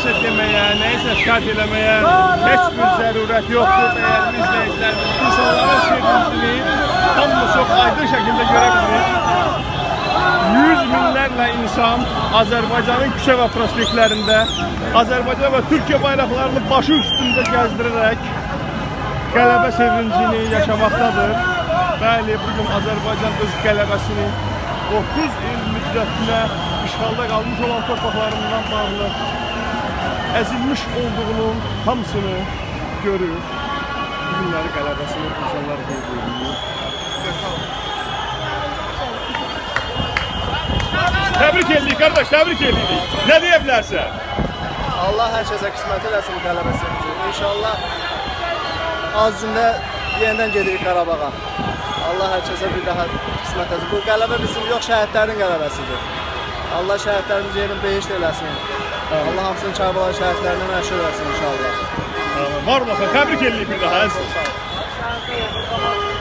nəyisə deməyə, nəyisə şart eləməyə heç bir zərurət yoxdur. Dəyərli izləyicilərimiz, insanların sevincini hamı çox aydın şəkildə görə bilir. 100 minlərlə insan Azərbaycanın küçə və prospektlərində Azərbaycan və Türkiyə bayraqlarını başı üstündə gəzdirərək qələbə sevincini yaşamaqdadır. Bəli, bugün Azərbaycan öz qələbəsini 30 il müddətinə işğalda qalmış olan torpaqlarından bağlı əzilmiş olduğunun hamısını görür. Bugünləri qələbəsini insanlar qeyd. Təbrik edirik qardaş, təbrik edirik. Nə deyə bilərsən? Allah hər kəsə qismət eləsin qələbəsi. İnşallah az gündə yenidən gedirik Qarabağa. Allah hər kəsə bir daha qismət eləsin. Bu qələbə bizim yox, şəhidlərin qələbəsidir. Allah şəhidlərimizi yerin behişt eləsin. Allah hamısını Kərbəlayi şəhidlərinə məşhur eləsin inşallah. Var olasın, təbrik edirik bir daha. Sağ ol.